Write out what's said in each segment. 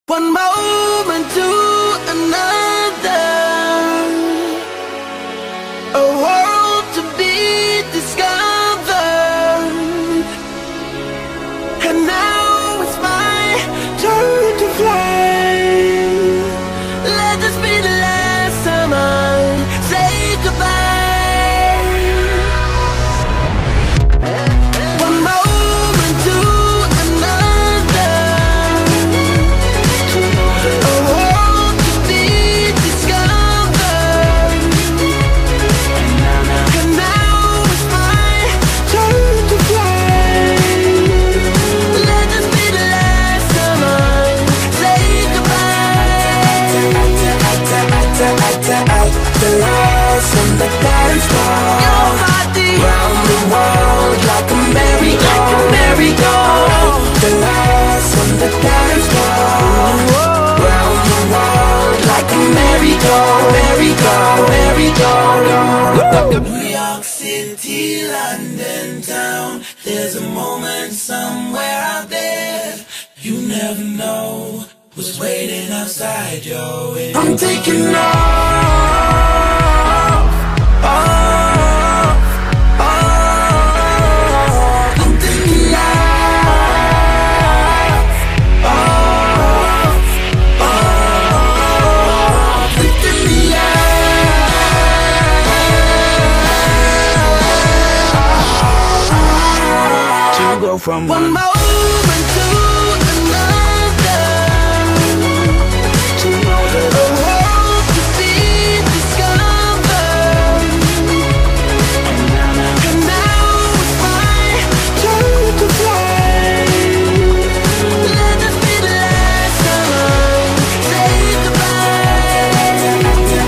One moment to another, a world to be discovered. And now it's my turn to fly. Let this be the last time I say goodbye. One moment to another, a world to be discovered. And now it's my turn to fly. Let this be the last time I say goodbye. The last on the dance floor, round the world like a merry-go. The last on the dance floor, round the world like a merry-go. New York City, London town, there's a moment somewhere out there. You never know what's waiting outside your window. I'm taking from one moment to another, to know that a world to be discovered. And now it's my turn to fly. Let this be the last time I say goodbye.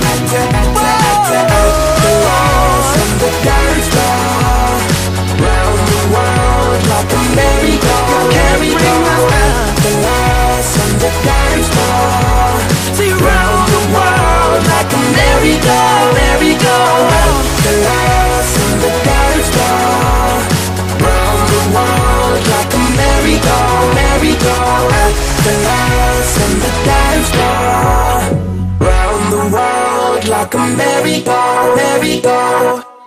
The last on the dance floor, round the world like a merry-go. The last on the dance floor, see round the world like a merry-go. The last on the dance floor, round the world like a merry-go. The last on the dance floor, round the world like a merry-go.